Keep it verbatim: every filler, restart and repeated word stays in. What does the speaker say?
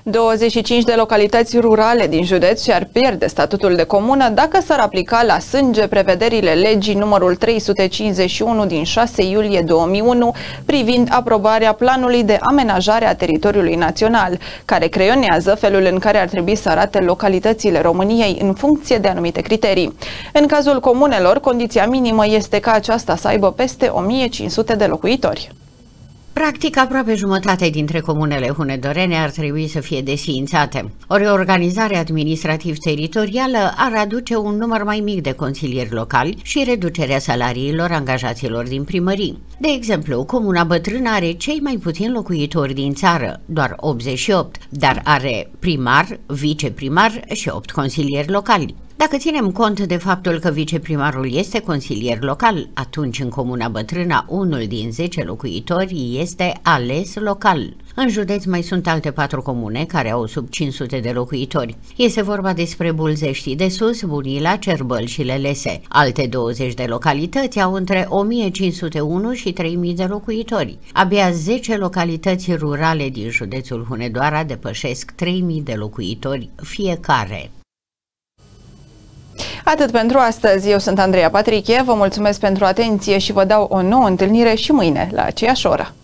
douăzeci și cinci de localități rurale din județ și-ar pierde statutul de comună dacă s-ar aplica la sânge prevederile legii numărul trei sute cincizeci și unu din șase iulie două mii unu privind aprobarea planului de amenajare a teritoriului național, care creionează felul în care ar trebui să arate localitățile României în funcție de anumite criterii. În cazul comunelor, condiția minimă este ca aceasta să aibă peste o mie cinci sute de locuitori. Practic, aproape jumătate dintre comunele hunedorene ar trebui să fie desființate. O reorganizare administrativ-teritorială ar aduce un număr mai mic de consilieri locali și reducerea salariilor angajaților din primării. De exemplu, Comuna Bătrână are cei mai puțini locuitori din țară, doar optzeci și opt, dar are primar, viceprimar și opt consilieri locali. Dacă ținem cont de faptul că viceprimarul este consilier local, atunci în Comuna Bătrână unul din zece locuitori este ales local. În județ mai sunt alte patru comune care au sub cinci sute de locuitori. Este vorba despre Bulzești de Sus, Bunila, Cerbăl și Lelese. Alte douăzeci de localități au între o mie cinci sute unu și trei mii de locuitori. Abia zece localități rurale din județul Hunedoara depășesc trei mii de locuitori fiecare. Atât pentru astăzi. Eu sunt Andreea Patriche, vă mulțumesc pentru atenție și vă dau o nouă întâlnire și mâine la aceeași oră.